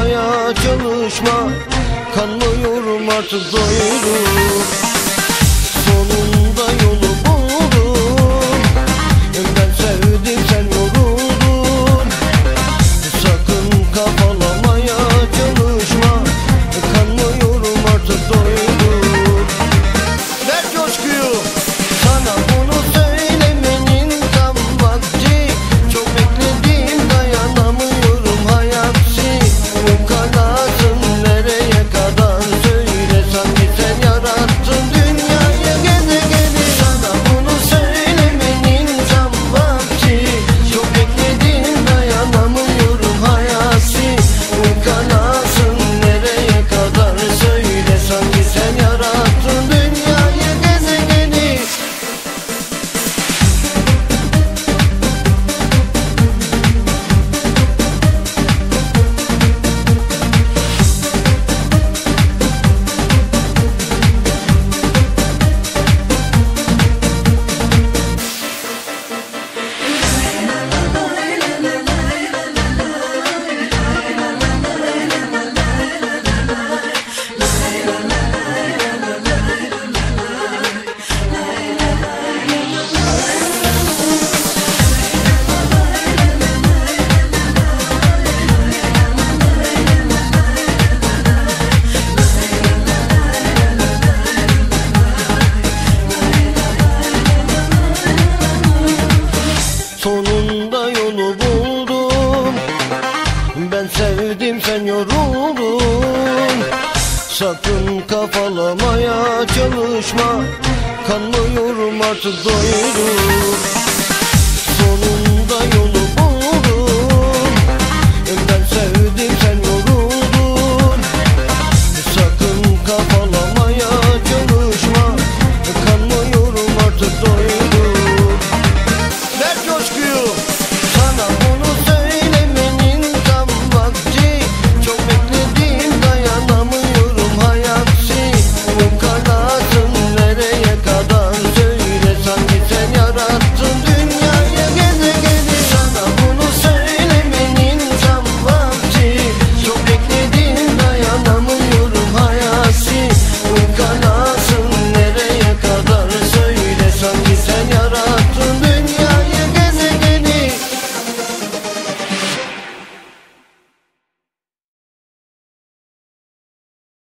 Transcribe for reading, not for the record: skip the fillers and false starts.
kafalaya çalışma. Kanmıyorum artık doydum. Sonunda yolu buldum. Ben sevdim sen yoruldun. Sakın kafalamaya çalışma. Kanmıyorum artık doydum. Ver coşkuyu. Sana bunu söylemenin tam vakti. Çok bekledim dayanamıyorum hayatsi. Bu kanatın nereye kadar söyle, sanki sen yarattın dünyayı gene gene. Sana bunu söylemenin tam vakti. Çok bekledim dayanamıyorum hayatsi. Bu kanatın nereye kadar söyle, sanki sen yarattın dünyayı gene gene. Sonunda yolu buldum. Ben sevdim sen yoruldun. Sakın kafalamaya çalışma. Kanmıyorum artık doydum. Sonunda yolu